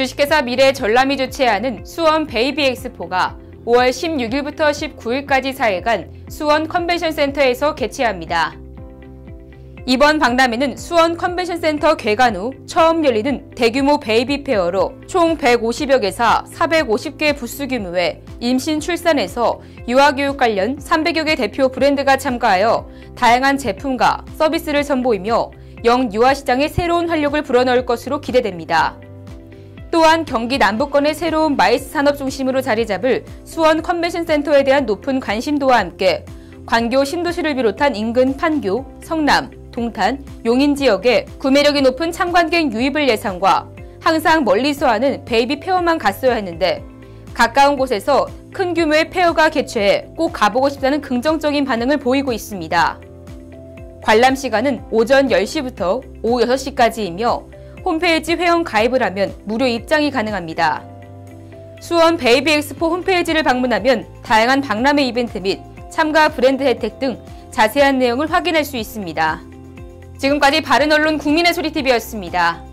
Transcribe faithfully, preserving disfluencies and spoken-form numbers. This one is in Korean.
주식회사 미래 전람이 주최하는 수원 베이비 엑스포가 오월 십육일부터 십구일까지 사 일간 수원 컨벤션 센터에서 개최합니다. 이번 박람회는 수원 컨벤션 센터 개관 후 처음 열리는 대규모 베이비 페어로 총 백오십여 개사 사백오십 개 부스 규모의 임신 출산에서 유아교육 관련 삼백여 개 대표 브랜드가 참가하여 다양한 제품과 서비스를 선보이며 영유아 시장에 새로운 활력을 불어넣을 것으로 기대됩니다. 또한 경기 남부권의 새로운 마이스 산업 중심으로 자리 잡을 수원 컨벤션 센터에 대한 높은 관심도와 함께 관교 신도시를 비롯한 인근 판교, 성남, 동탄, 용인 지역에 구매력이 높은 참관객 유입을 예상과 항상 멀리서 하는 베이비 페어만 갔어야 했는데 가까운 곳에서 큰 규모의 페어가 개최해 꼭 가보고 싶다는 긍정적인 반응을 보이고 있습니다. 관람 시간은 오전 열 시부터 오후 여섯 시까지이며 홈페이지 회원 가입을 하면 무료 입장이 가능합니다. 수원 베이비 엑스포 홈페이지를 방문하면 다양한 박람회 이벤트 및 참가 브랜드 혜택 등 자세한 내용을 확인할 수 있습니다. 지금까지 바른언론 국민의 소리티비였습니다.